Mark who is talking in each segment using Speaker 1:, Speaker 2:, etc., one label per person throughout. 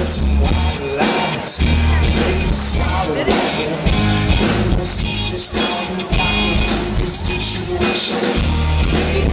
Speaker 1: some white lies, make it swallow again. You will see just how you got into this situation. Late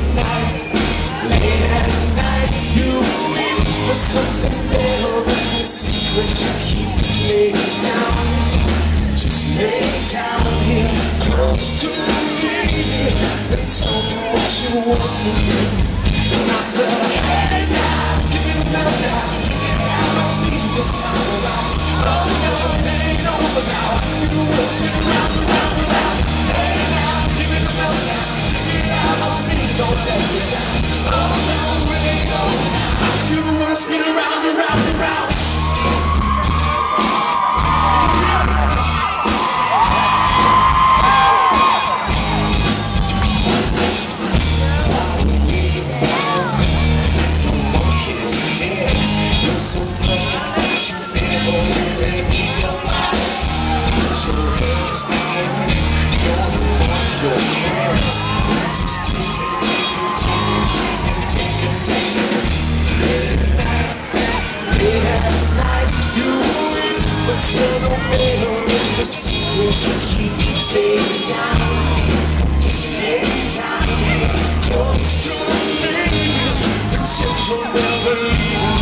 Speaker 1: at night, you wait for something better, but the secret you keep laying down. Just lay down here close to me and tell me what you want from me. And I said, hey now, give me the meltdown, take it out on me this time around. Oh no, it ain't over now, you will spin around and round and round. Hey now, give me the meltdown, take it out on me, don't let me down. Oh no, it ain't over now, you will spin around and round and round. The secrets you keep, stay down. Just lay down here close to me. Pretend you'll never leave.